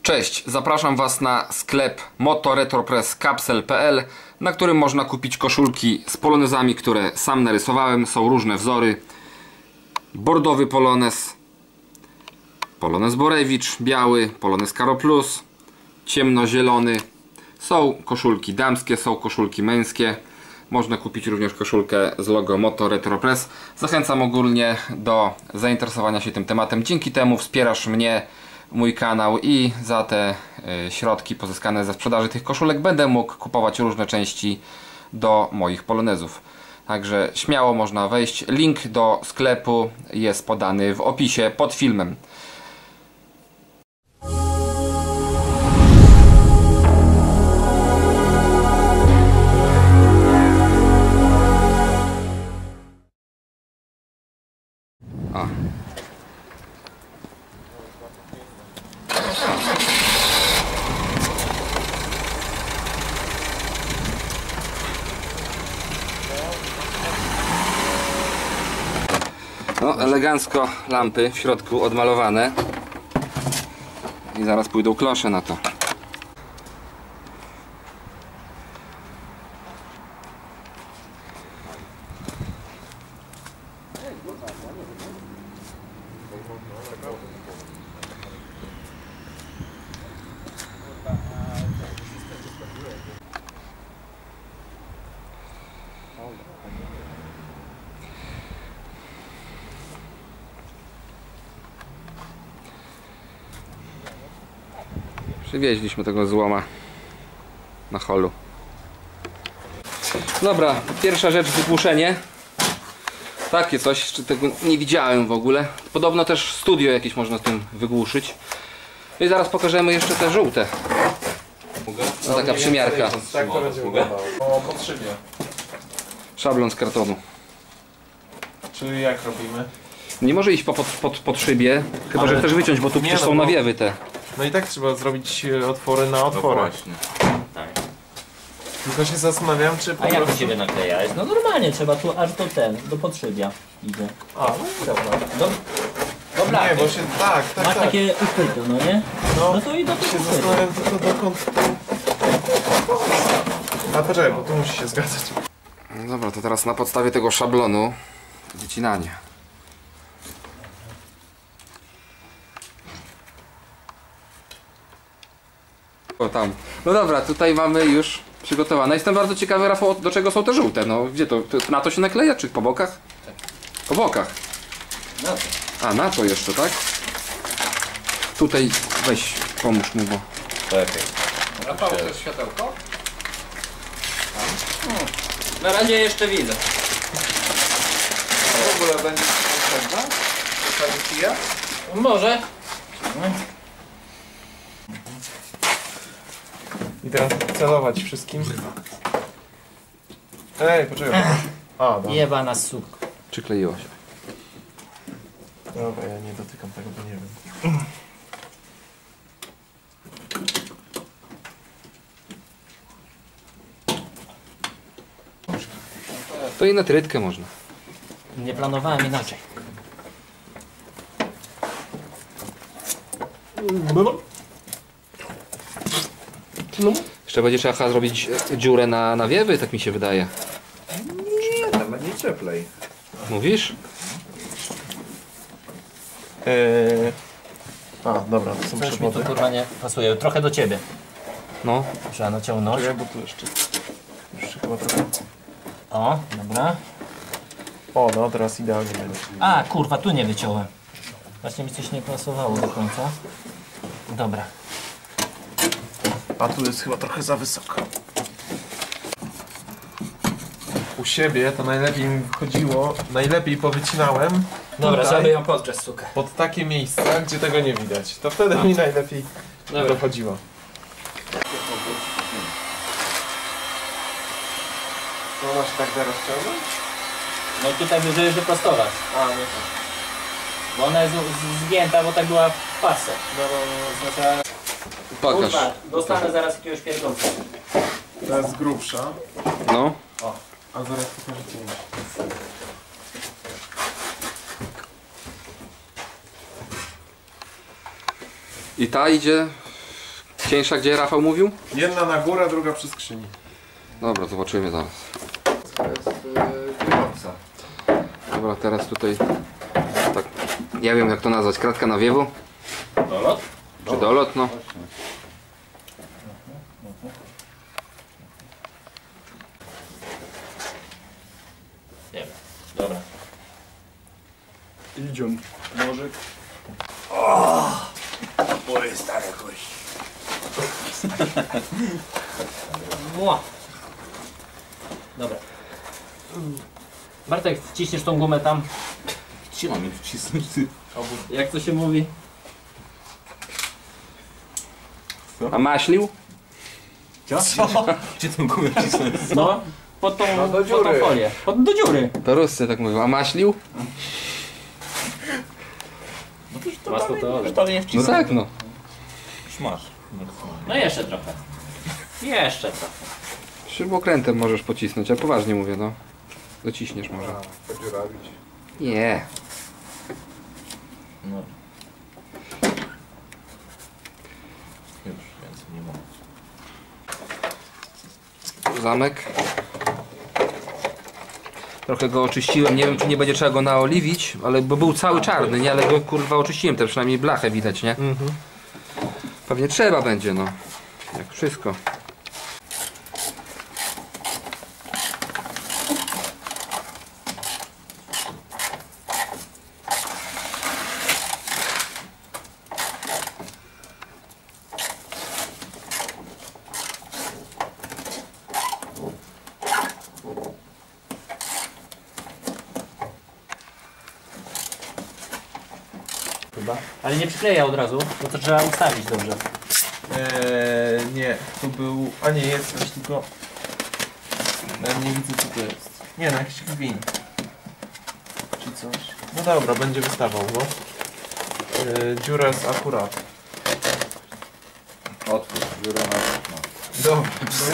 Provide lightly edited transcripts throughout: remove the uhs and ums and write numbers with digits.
Cześć, zapraszam Was na sklep motoretropresscapsel.pl, na którym można kupić koszulki z polonezami, które sam narysowałem. Są różne wzory. Bordowy polonez, polonez Borewicz, biały, polonez Karo Plus, ciemnozielony. Są koszulki damskie, są koszulki męskie. Można kupić również koszulkę z logo Moto Retro Press. Zachęcam ogólnie do zainteresowania się tym tematem. Dzięki temu wspierasz mnie, mój kanał i za te środki pozyskane ze sprzedaży tych koszulek będę mógł kupować różne części do moich polonezów. Także śmiało można wejść. Link do sklepu jest podany w opisie pod filmem. No, elegancko lampy w środku odmalowane i zaraz pójdą klosze na to. Przywieźliśmy tego złoma na holu. Dobra, pierwsza rzecz, wygłuszenie. Takie coś, jeszcze tego nie widziałem w ogóle. Podobno też studio jakieś można tym wygłuszyć. I zaraz pokażemy jeszcze te żółte. No, taka przymiarka. Tak to będzie wyglądało. O potrzebie. Szablon z kartonu. Czyli jak robimy? Nie może iść pod szybie, chyba że chcesz wyciąć, bo tu przecież są nawiewy te. No i tak trzeba zrobić otwory na otwory. No właśnie. Tak. Tylko się zastanawiam, czy po A jak prostu... u Ciebie naklejałeś? No normalnie, trzeba tu aż do do podszybia idzie. A, no dobra. Do blachy. Nie, bo się... Tak. Masz takie uchwyty, no nie? No, No to i do tych się uchwytów. zastanawiam tylko dokąd... A poczekaj, bo tu musi się zgadzać. No dobra, to teraz na podstawie tego szablonu wycinanie. O tam. No dobra, tutaj mamy już przygotowane. Jestem bardzo ciekawy, Rafał, do czego są te żółte. No gdzie to? Na to się nakleja, czy po bokach? Po bokach. No to. A, na to jeszcze, tak? Tutaj weź, pomóż mu, bo... Lepiej. Rafał, chcesz światełko? Na razie jeszcze widzę. W ogóle będzie potrzebna? Stawicie? Może. I teraz celować wszystkim. Ej, poczekaj. A, dobra. Jebana suk. Przykleiło się. Dobra, ja nie dotykam tego, bo nie wiem. To i na trytkę można. Nie planowałem inaczej. Jeszcze będzie trzeba zrobić dziurę na nawiewy, tak mi się wydaje. Nie, tam będzie cieplej. Mówisz? A, dobra, to są Coś mi tu przewody. kurwa nie pasuje. Trochę do Ciebie. No. Trzeba naciągnąć. Czekaj, bo tu jeszcze chyba trochę... O, dobra. O, no teraz idealnie będzie. A, kurwa, tu nie wyciąłem. Właśnie mi coś nie pasowało do końca. Dobra. A tu jest chyba trochę za wysoko. U siebie to najlepiej mi wychodziło, najlepiej powycinałem Dobra, tutaj, żeby ją podgrzeć, sukę. pod takie miejsca, gdzie tego nie widać. To wtedy mi najlepiej dochodziło. No masz tak zaraz ciągnąć? No tutaj żeby wyprostować. A, nie tak. Bo ona jest zgięta, bo tak była w pasę. Pokaż. Kurwa, dostanę zaraz jakiegoś pierdolca. To jest grubsza, No. a zaraz pokażę cieńsza. I ta idzie cieńsza, gdzie Rafał mówił? Jedna na górę, druga przy skrzyni. Dobra, zobaczymy zaraz. To jest kierowca. Dobra, teraz tutaj tak, ja wiem jak to nazwać, kratka nawiewu? Dolot? Czy dolot, no. Nie wiem. Dobra. Idzią. Może. Moje stare kości. Mua. Dobra. Bartek, wciśniesz tą gumę tam. Gdzie mam je wcisnąć, ty? Jak to się mówi? A maślił? Co? Gdzie tą gumę wcisnąć? No, pod tą, No, do pod tą dziury. folię. Do dziury. To Ruscy tak mówią, a maślił? Masz to Już dalej nie No wcisnąć. tak, no. Już masz. No jeszcze trochę. Jeszcze trochę. Śrubokrętem możesz pocisnąć, ale poważnie mówię, no. Dociśniesz może. Podziurawić. Nie. No. Już więcej nie mam. Zamek. Trochę go oczyściłem, nie wiem czy nie będzie trzeba go naoliwić, ale bo był cały czarny, nie? Ale go kurwa oczyściłem, to przynajmniej blachę widać, nie? Pewnie trzeba będzie, no. Jak wszystko. Chyba. Ale nie przykleja od razu, bo to trzeba ustawić dobrze. Nie, tu był... A nie, jest coś tylko... Nawet nie widzę co to jest. Nie no, jakiś gwin. Czy coś. No dobra, będzie wystawał, no. Dziura jest akurat. Otwórz, dziura na okno. Dobra.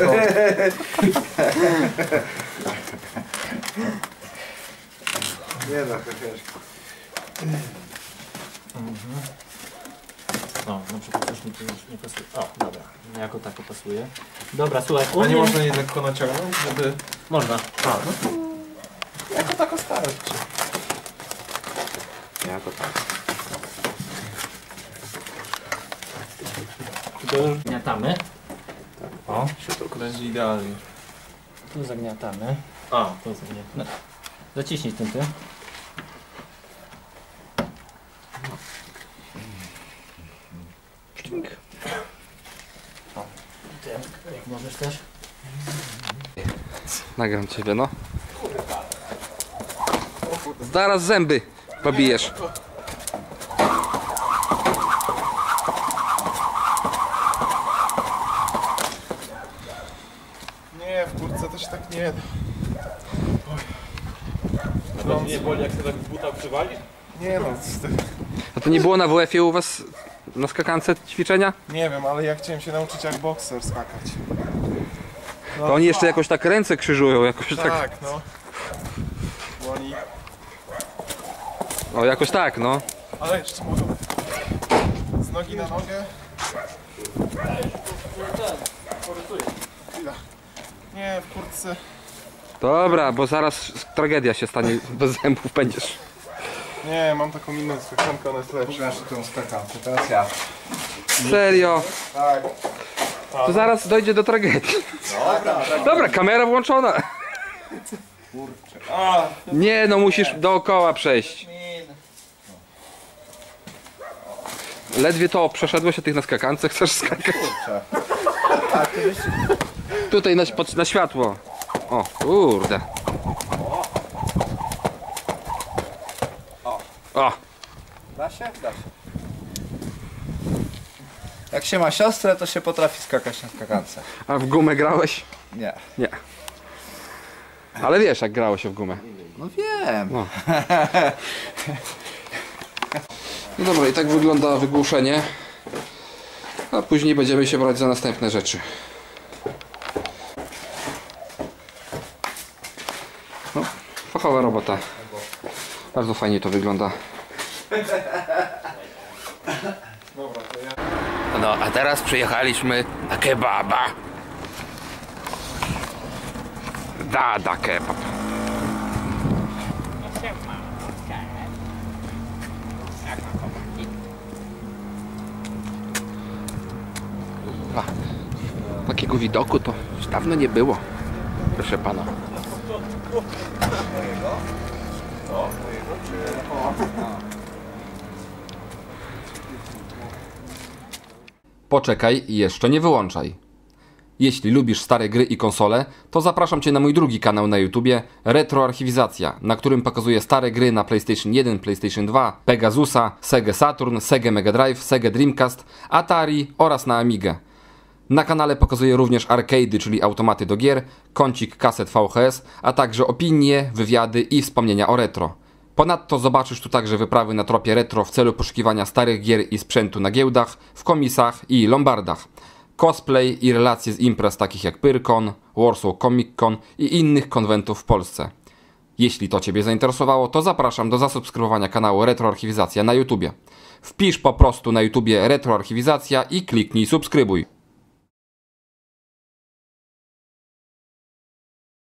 Nie da, chociaż. O, na przykład coś mi tu już nie pasuje. O, dobra. No jako tako pasuje. Dobra, słuchaj. A nie można jej lekko naciągnąć, żeby... Można. A, no to... Jako tako starczy. Jako tak. To już zagniatamy. O, To będzie idealnie. tu zagniatamy. O, tu zagniatamy. Zaciśnij tym ty. O, ty jak możesz też. Nagram ciebie, no. Zaraz zęby pobijesz. Nie, w kurtce też tak nie da. No nie boli jak się tak z buta przywalisz? Nie no, A to nie było na WF-ie u was na skakance ćwiczenia? nie wiem, ale ja chciałem się nauczyć jak bokser skakać. No, To oni jeszcze jakoś tak ręce krzyżują, jakoś tak. tak, no. Bo oni... O, jakoś tak, no. Ale jeszcze mogą... Z nogi na nogę. Chwila. Nie, w kurtce... Dobra, bo zaraz tragedia się stanie, bez zębów będziesz. Nie, mam taką inną skakankę, ona jest lepsza. Pokaż tą skakankę, teraz ja. Serio? Tak. To zaraz dojdzie do tragedii. Dobra, kamera włączona. Nie, no musisz dookoła przejść. Ledwie to przeszedłeś o tych na skakance, chcesz skakać? Tutaj na światło. O, kurde. O, Da się? Da się. Jak się ma siostrę, to się potrafi skakać na skakance. a w gumę grałeś? Nie. Nie. Ale wiesz jak grało się w gumę. No wiem. No. No dobra, i tak wygląda wygłuszenie. A później będziemy się brać za następne rzeczy. No, fachowa robota. Bardzo fajnie to wygląda. No, a teraz przyjechaliśmy na kebaba. Dada kebab. Takiego widoku to już dawno nie było, proszę pana. Poczekaj i jeszcze nie wyłączaj. Jeśli lubisz stare gry i konsole, to zapraszam Cię na mój drugi kanał na YouTubie Retroarchiwizacja, na którym pokazuję stare gry na PlayStation 1, PlayStation 2, Pegasusa, Sega Saturn, Sega Mega Drive, Sega Dreamcast, Atari oraz na Amigę. Na kanale pokazuję również arcade'y, czyli automaty do gier, kącik kaset VHS, a także opinie, wywiady i wspomnienia o retro. Ponadto zobaczysz tu także wyprawy na tropie retro w celu poszukiwania starych gier i sprzętu na giełdach, w komisach i lombardach. Cosplay i relacje z imprez takich jak Pyrkon, Warsaw Comic Con i innych konwentów w Polsce. Jeśli to Ciebie zainteresowało, to zapraszam do zasubskrybowania kanału Retroarchiwizacja na YouTubie. Wpisz po prostu na YouTubie Retroarchiwizacja i kliknij subskrybuj.